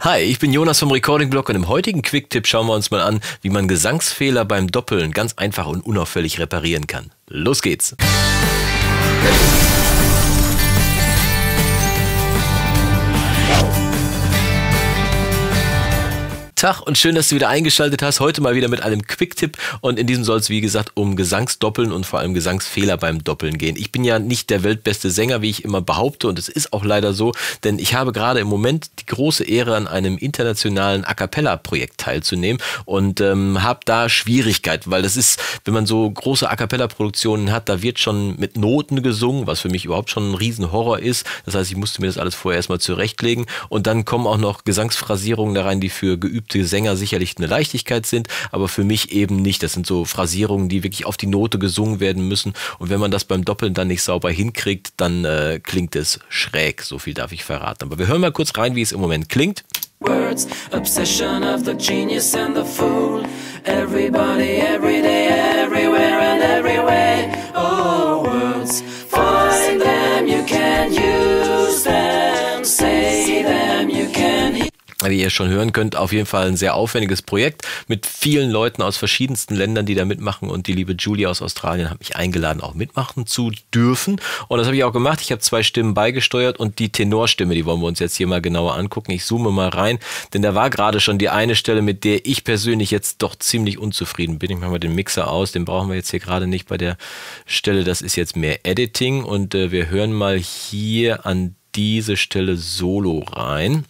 Hi, ich bin Jonas vom Recording Blog und im heutigen Quick-Tipp schauen wir uns mal an, wie man Gesangsfehler beim Doppeln ganz einfach und unauffällig reparieren kann. Los geht's! Tag und schön, dass du wieder eingeschaltet hast. Heute mal wieder mit einem Quick-Tipp und in diesem soll es, wie gesagt, um Gesangsdoppeln und vor allem Gesangsfehler beim Doppeln gehen. Ich bin ja nicht der weltbeste Sänger, wie ich immer behaupte, und es ist auch leider so, denn ich habe gerade im Moment die große Ehre, an einem internationalen A-Cappella-Projekt teilzunehmen und habe da Schwierigkeiten, weil das ist, wenn man so große A-Cappella-Produktionen hat, da wird schon mit Noten gesungen, was für mich überhaupt schon ein Riesenhorror ist. Das heißt, ich musste mir das alles vorher erstmal zurechtlegen und dann kommen auch noch Gesangsphrasierungen da rein, die für geübte Sänger sicherlich eine Leichtigkeit sind, aber für mich eben nicht. Das sind so Phrasierungen, die wirklich auf die Note gesungen werden müssen, und wenn man das beim Doppeln dann nicht sauber hinkriegt, dann klingt es schräg. So viel darf ich verraten. Aber wir hören mal kurz rein, wie es im Moment klingt. Words, obsession of the genius and the fool. Everybody, every day, everywhere and every way. Oh, words, find them, you can use them, say them, you can hear. Wie ihr schon hören könnt, auf jeden Fall ein sehr aufwendiges Projekt mit vielen Leuten aus verschiedensten Ländern, die da mitmachen, und die liebe Julia aus Australien hat mich eingeladen, auch mitmachen zu dürfen, und das habe ich auch gemacht. Ich habe 2 Stimmen beigesteuert und die Tenorstimme, die wollen wir uns jetzt hier mal genauer angucken. Ich zoome mal rein, denn da war gerade schon die eine Stelle, mit der ich persönlich jetzt doch ziemlich unzufrieden bin. Ich mache mal den Mixer aus, den brauchen wir jetzt hier gerade nicht bei der Stelle, das ist jetzt mehr Editing, und wir hören mal hier an diese Stelle Solo rein.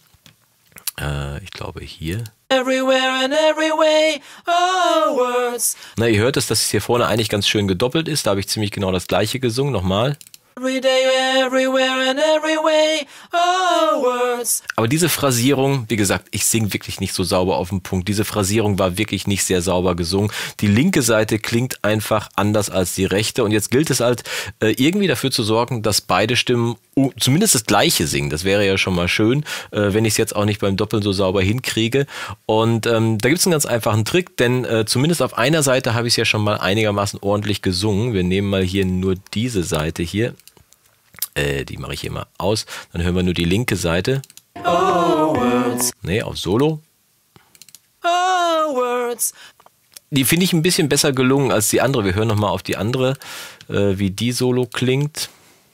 Ich glaube hier. Everywhere and every way, oh, words. Na, ihr hört es, dass es hier vorne eigentlich ganz schön gedoppelt ist. Da habe ich ziemlich genau das gleiche gesungen. Nochmal. Every day, everywhere and every way, oh, words. Aber diese Phrasierung, wie gesagt, ich singe wirklich nicht so sauber auf den Punkt. Diese Phrasierung war wirklich nicht sehr sauber gesungen. Die linke Seite klingt einfach anders als die rechte. Und jetzt gilt es halt, irgendwie dafür zu sorgen, dass beide Stimmen zumindest das Gleiche singen. Das wäre ja schon mal schön, wenn ich es jetzt auch nicht beim Doppeln so sauber hinkriege. Und da gibt es einen ganz einfachen Trick, denn zumindest auf einer Seite habe ich es ja schon mal einigermaßen ordentlich gesungen. Wir nehmen mal hier nur diese Seite hier. Die mache ich hier mal aus. Dann hören wir nur die linke Seite. Oh, words. Nee, auf Solo. Oh, words. Die finde ich ein bisschen besser gelungen als die andere. Wir hören nochmal auf die andere, wie die Solo klingt.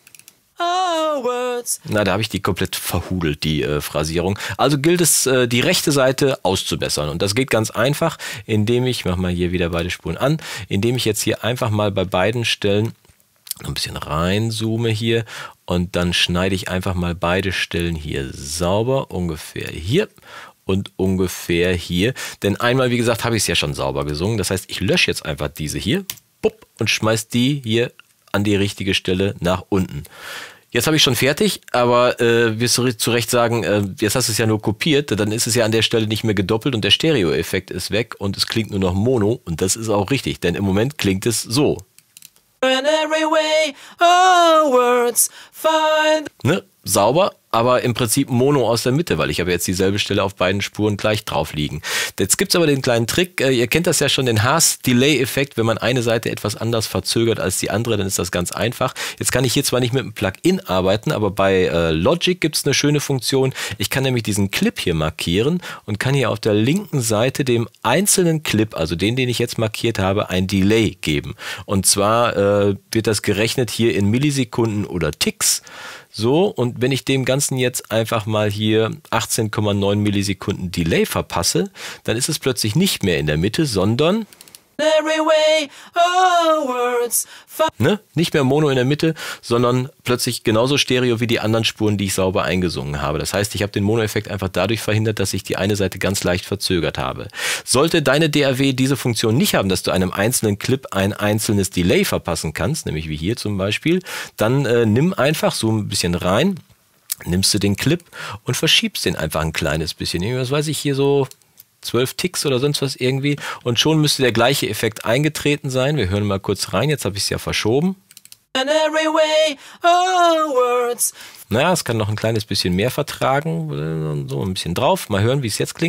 Oh, words. Na, da habe ich die komplett verhudelt, die Phrasierung. Also gilt es, die rechte Seite auszubessern. Und das geht ganz einfach, indem ich mache mal hier wieder beide Spuren an, indem ich jetzt hier einfach mal bei beiden Stellen ein bisschen reinzoome hier, und dann schneide ich einfach mal beide Stellen hier sauber, ungefähr hier und ungefähr hier. Denn einmal, wie gesagt, habe ich es ja schon sauber gesungen. Das heißt, ich lösche jetzt einfach diese hier und schmeiße die hier an die richtige Stelle nach unten. Jetzt habe ich schon fertig, aber wirst du zu Recht sagen, jetzt hast du es ja nur kopiert, dann ist es ja an der Stelle nicht mehr gedoppelt und der Stereo-Effekt ist weg und es klingt nur noch Mono, und das ist auch richtig, denn im Moment klingt es so. And every way, oh, words, find. Ne? Sauber, aber im Prinzip Mono aus der Mitte, weil ich habe jetzt dieselbe Stelle auf beiden Spuren gleich drauf liegen. Jetzt gibt es aber den kleinen Trick, ihr kennt das ja schon, den Haas-Delay-Effekt. Wenn man eine Seite etwas anders verzögert als die andere, dann ist das ganz einfach. Jetzt kann ich hier zwar nicht mit einem Plugin arbeiten, aber bei Logic gibt es eine schöne Funktion. Ich kann nämlich diesen Clip hier markieren und kann hier auf der linken Seite dem einzelnen Clip, also den ich jetzt markiert habe, ein Delay geben. Und zwar wird das gerechnet hier in Millisekunden oder Ticks. So, und wenn ich dem Ganzen jetzt einfach mal hier 18,9 Millisekunden Delay verpasse, dann ist es plötzlich nicht mehr in der Mitte, sondern Every way, oh, words, ne? Nicht mehr Mono in der Mitte, sondern plötzlich genauso Stereo wie die anderen Spuren, die ich sauber eingesungen habe. Das heißt, ich habe den Mono-Effekt einfach dadurch verhindert, dass ich die eine Seite ganz leicht verzögert habe. Sollte deine DAW diese Funktion nicht haben, dass du einem einzelnen Clip ein einzelnes Delay verpassen kannst, nämlich wie hier zum Beispiel, dann nimm einfach so ein bisschen rein, nimmst du den Clip und verschiebst den einfach ein kleines bisschen. Was weiß ich, hier so 12 Ticks oder sonst was irgendwie, und schon müsste der gleiche Effekt eingetreten sein. Wir hören mal kurz rein, jetzt habe ich es ja verschoben. and every way, oh, words. Naja, es kann noch ein kleines bisschen mehr vertragen, so ein bisschen drauf. Mal hören, wie es jetzt klingt.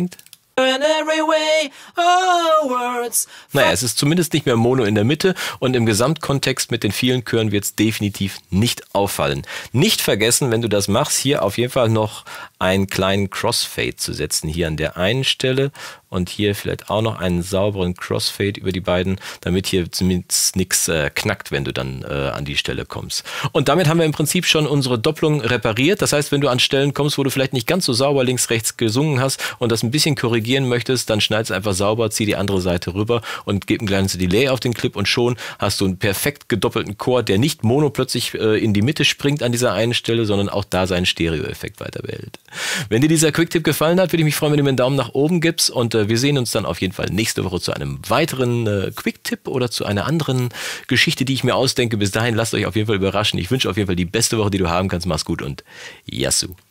in every way, oh words. Naja, es ist zumindest nicht mehr Mono in der Mitte und im Gesamtkontext mit den vielen Chören wird es definitiv nicht auffallen. Nicht vergessen, wenn du das machst, hier auf jeden Fall noch einen kleinen Crossfade zu setzen, hier an der einen Stelle und hier vielleicht auch noch einen sauberen Crossfade über die beiden, damit hier zumindest nichts knackt, wenn du dann an die Stelle kommst. Und damit haben wir im Prinzip schon unsere Doppelung repariert. Das heißt, wenn du an Stellen kommst, wo du vielleicht nicht ganz so sauber links, rechts gesungen hast und das ein bisschen korrigieren möchtest, dann schneid es einfach sauber, zieh die andere Seite rüber und gib ein kleines Delay auf den Clip und schon hast du einen perfekt gedoppelten Chor, der nicht mono plötzlich in die Mitte springt an dieser einen Stelle, sondern auch da seinen Stereo-Effekt weiter behält. Wenn dir dieser Quick-Tipp gefallen hat, würde ich mich freuen, wenn du mir einen Daumen nach oben gibst und wir sehen uns dann auf jeden Fall nächste Woche zu einem weiteren Quick-Tipp oder zu einer anderen Geschichte, die ich mir ausdenke. Bis dahin lasst euch auf jeden Fall überraschen. Ich wünsche auf jeden Fall die beste Woche, die du haben kannst. Mach's gut und Yassou.